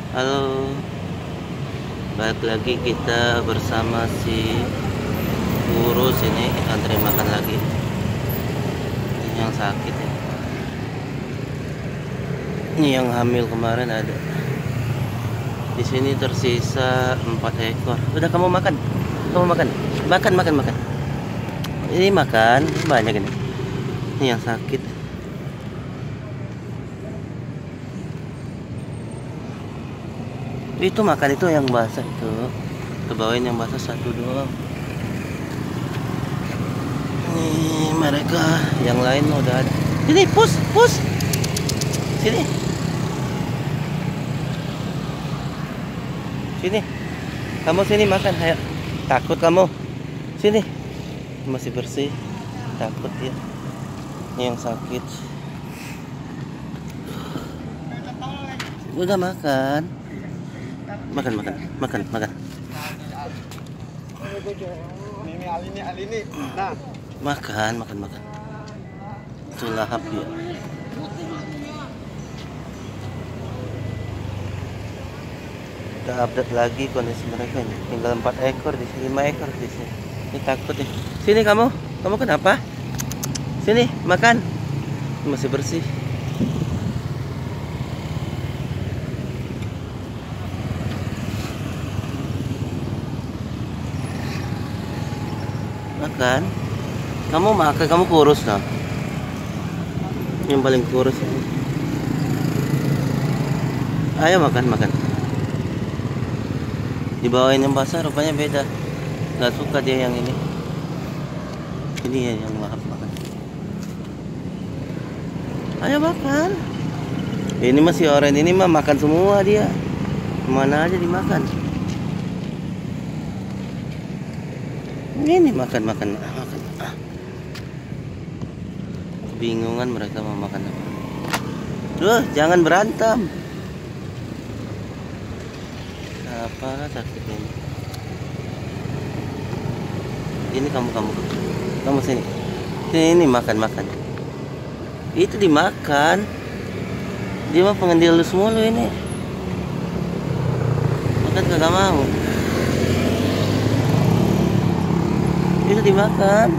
Halo, balik lagi kita bersama si Urus ini antri makan lagi. Ini yang sakit ya. Ini yang hamil kemarin ada. Di sini tersisa 4 ekor. Udah kamu makan? Kamu makan? Makan. Ini makan banyak ini. Ini yang sakit. Itu makan itu yang basah itu. Kebawain yang basah satu doang. Nih mereka yang lain udah ada. Sini pus. Sini. Sini. Kamu sini makan, ayo. Takut kamu. Sini. Masih bersih. Takut ya. Ini yang sakit. Udah makan. Makan. Ini. Nah, Makan. Itu lahap dia. Kita update lagi kondisi mereka ini. Tinggal 4 ekor di sini, 5 ekor di sini. Ini takut nih. Sini kamu. Kamu kenapa? Sini, makan. Masih bersih. Makan. Kamu kurus nah. Yang paling kurus. Ayo makan. Dibawain yang basah rupanya beda. Nggak suka dia yang ini. Ini ya yang lahap makan. Ayo makan. Ini masih oranye, ini mah makan semua dia. Mana aja dimakan. Ini makan. Bingungan mereka mau makan apa. Duh, jangan berantem. Apa sakit ini? Ini kamu sini. Ini makan. Itu dimakan. Dia mah pengendil lu semua lu ini. Makan kagak mau. Itu dimakan.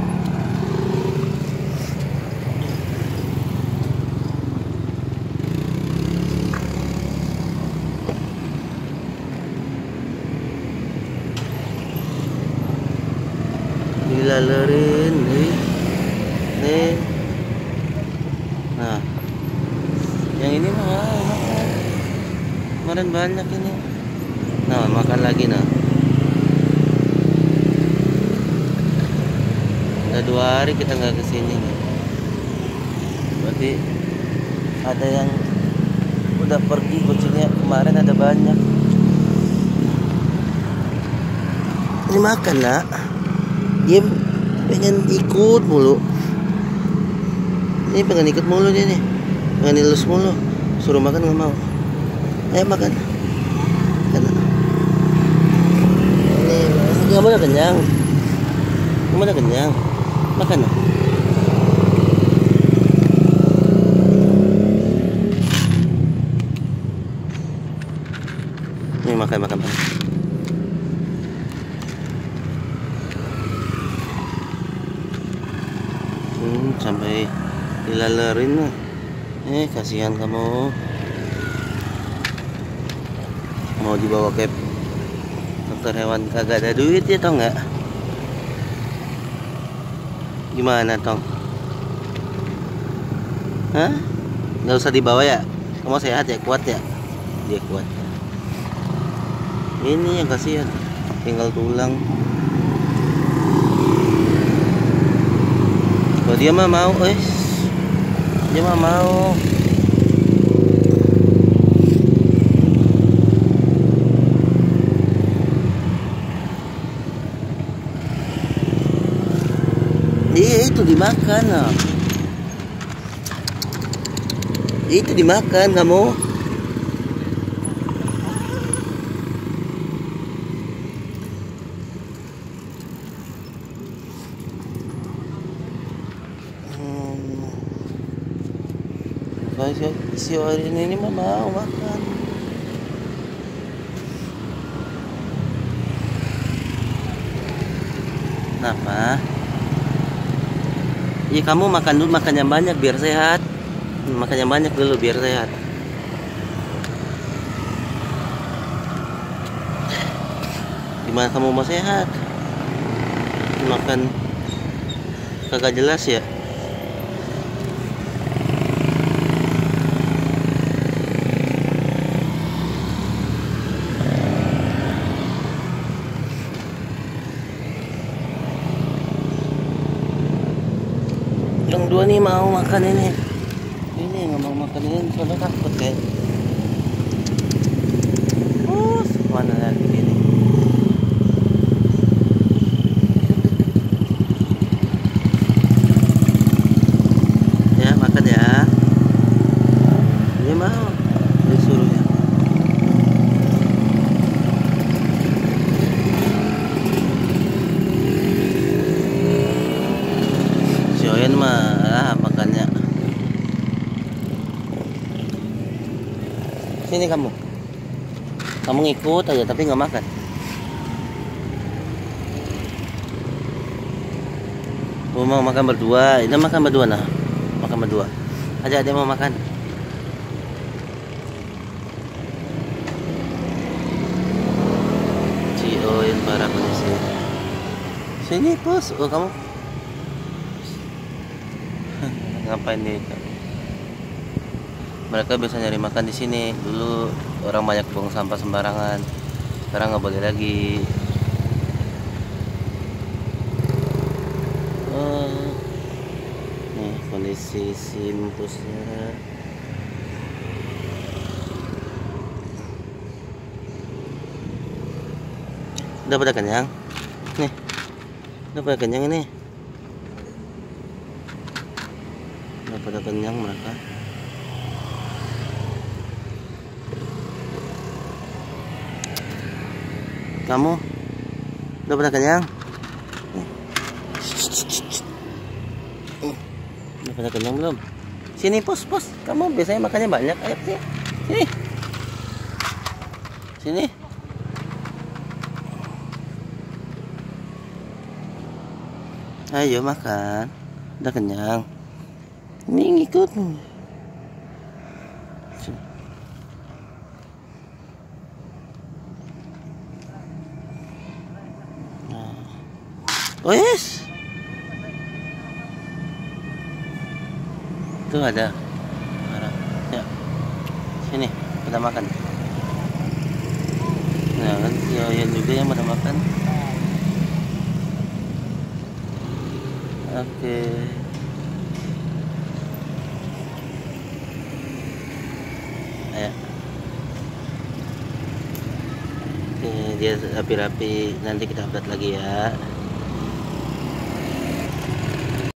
Dilalerin nih. Nah, yang ini mah makan. Kemarin banyak ini. Nah, makan lagi nah. Udah 2 hari kita nggak kesini. Berarti ada yang udah pergi kucingnya. Kemarin ada banyak. Ini makan nak. Dia pengen ikut mulu. Ini pengen ikut mulu dia nih. Pengen ilus mulu. Suruh makan nggak mau. Ayo makan. Ini kamu udah kenyang. Makan. Ini makan. Sampai dilalerin. Kasihan kamu. Mau dibawa ke dokter hewan kagak ada duit ya tau nggak? Gimana tong? Hah? Nggak usah dibawa ya? Kamu sehat ya? Kuat ya? Dia kuat. Ini yang kasihan. Tinggal tulang. Kalau dia mah mau, dia mah mau. Iya itu dimakan nah. Itu dimakan kamu. Si Orin ini mah mau makan. Kenapa? Ya kamu makan dulu, makan yang banyak biar sehat. Makan yang banyak dulu biar sehat. Gimana kamu mau sehat? Makan kagak jelas ya. Yang dua nih mau makan ini nggak mau makan ini soalnya takut kayak mana lagi ini. Ya makan ya, dia mau disuruh ya. Si Oyen mah makannya. Sini kamu ngikut aja tapi nggak makan. Mau makan berdua, ini makan berdua nah, makan berdua. Aja dia mau makan. Si Oyen para polisi. Sini pos, oh kamu ngapain nih? Mereka biasa nyari makan di sini. Dulu orang banyak buang sampah sembarangan. Sekarang nggak boleh lagi. Oh, nih kondisi simpusnya. Udah pada kenyang? Nih, udah pada kenyang ini. Udah pada kenyang mereka. Kamu udah pada kenyang? Udah pada kenyang belum? Sini pos. Kamu biasanya makannya banyak. Ayo sini. Sini. Ayo makan. Udah kenyang. Ini ngikut. Oh yes. Tuh ada. Ya. Sini, kita makan. Nah, kan ya juga yang pada makan. Oke. Ayo. Oke, dia rapi-rapi. Nanti kita update lagi ya.